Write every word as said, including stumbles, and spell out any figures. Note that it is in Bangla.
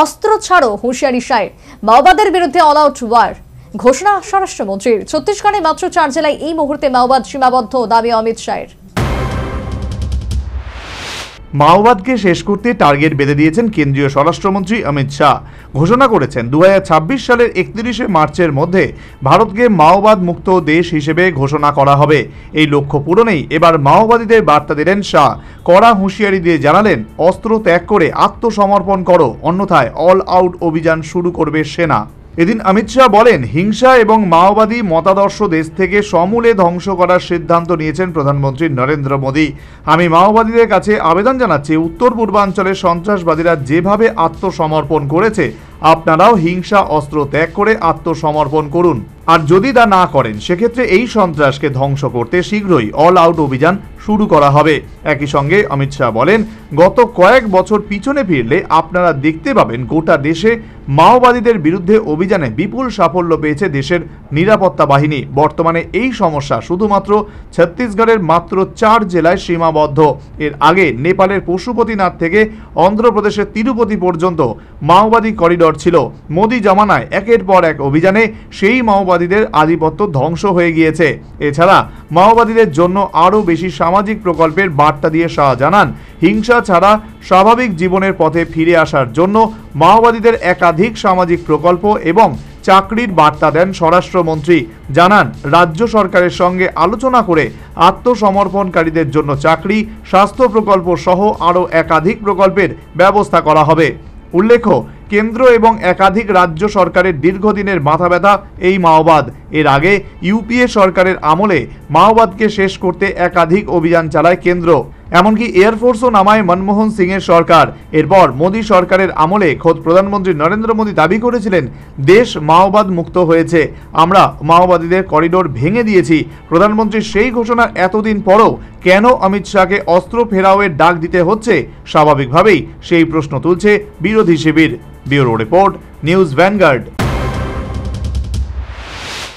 অস্ত্র ছাড়ো হুঁশিয়ারি শায়ের। মাওবাদের বিরুদ্ধে অল আউট ওয়ার ঘোষণা স্বরাষ্ট্রমন্ত্রীর। ছত্তিশগড়ে মাত্র চার জেলায় এই মুহূর্তে মাওবাদ সীমাবদ্ধ, দাবি অমিত শাহের। মাওবাদকে শেষ করতে টার্গেট বেঁধে দিয়েছেন কেন্দ্রীয় স্বরাষ্ট্রমন্ত্রী অমিত শাহ। ঘোষণা করেছেন দু হাজার ছাব্বিশ সালের একত্রিশে মার্চের মধ্যে ভারতকে মাওবাদ মুক্ত দেশ হিসেবে ঘোষণা করা হবে। এই লক্ষ্য পূরণেই এবার মাওবাদীদের বার্তা দিলেন শাহ। কড়া হুঁশিয়ারি দিয়ে জানালেন, অস্ত্র ত্যাগ করে আত্মসমর্পণ করো, অন্যথায় অল আউট অভিযান শুরু করবে সেনা। এদিন অমিত শাহ বলেন, হিংসা এবং মাওবাদী মতাদর্শ দেশ থেকে সমূলে ধ্বংস করার সিদ্ধান্ত নিয়েছেন প্রধানমন্ত্রী নরেন্দ্র মোদী। আমি মাওবাদীদের কাছে আবেদন জানাচ্ছি, উত্তর পূর্বাঞ্চলের সন্ত্রাসবাদীরা যেভাবে আত্মসমর্পণ করেছে, আপনারাও হিংসা অস্ত্র ত্যাগ করে আত্মসমর্পণ করুন। আর যদি তা না করেন, সেক্ষেত্রে এই সন্ত্রাসকে ধ্বংস করতে শীঘ্রই অল আউট অভিযান শুরু করা হবে। একই সঙ্গে অমিত শাহ বলেন, গত কয়েক বছর পিছনে ফিরলে আপনারা দেখতে পাবেন গোটা দেশে মাওবাদীদের বিরুদ্ধে অভিযানে বিপুল সাফল্য পেয়েছে দেশের নিরাপত্তা বাহিনী। বর্তমানে এই সমস্যা শুধুমাত্র ছত্তিশগড়ের মাত্র চার জেলায় সীমাবদ্ধ। এর আগে নেপালের পশুপতিনাথ থেকে অন্ধ্রপ্রদেশের তিরুপতি পর্যন্ত মাওবাদী করিডর ছিল। মোদী জামানায় একের পর এক অভিযানে সেই মাওবাদীদের আধিপত্য ধ্বংস হয়ে গিয়েছে। এছাড়া মাওবাদীদের জন্য আরও বেশি সামাজিক প্রকল্পের বার্তা দিয়ে শাহ জানান, হিংসা ছাড়া স্বাভাবিক জীবনের পথে ফিরে আসার জন্য মাওবাদীদের একাধিক সামাজিক প্রকল্প এবং চাকরির বার্তা দেন স্বরাষ্ট্রমন্ত্রী। জানান, রাজ্য সরকারের সঙ্গে আলোচনা করে আত্মসমর্পণকারীদের জন্য চাকরি, স্বাস্থ্য প্রকল্প সহ আরও একাধিক প্রকল্পের ব্যবস্থা করা হবে। উল্লেখ্য, কেন্দ্র এবং একাধিক রাজ্য সরকারের দীর্ঘদিনের মাথা ব্যথা এই মাওবাদ। এর আগে ইউপিএ সরকারের আমলে মাওবাদকে শেষ করতে একাধিক অভিযান চালায় কেন্দ্র, এমনকি এয়ারফোর্সও নামায় মনমোহন সিংয়ের সরকার। এরপর মোদী সরকারের আমলে খোদ প্রধানমন্ত্রী নরেন্দ্র মোদী দাবি করেছিলেন, দেশ মাওবাদ মুক্ত হয়েছে, আমরা মাওবাদীদের করিডোর ভেঙে দিয়েছি। প্রধানমন্ত্রীর সেই ঘোষণার এতদিন পরও কেন অমিত শাহকে অস্ত্র ফেরাওয়ের ডাক দিতে হচ্ছে? স্বাভাবিকভাবেই সেই প্রশ্ন তুলছে বিরোধী শিবির। Bureau report, news vanguard.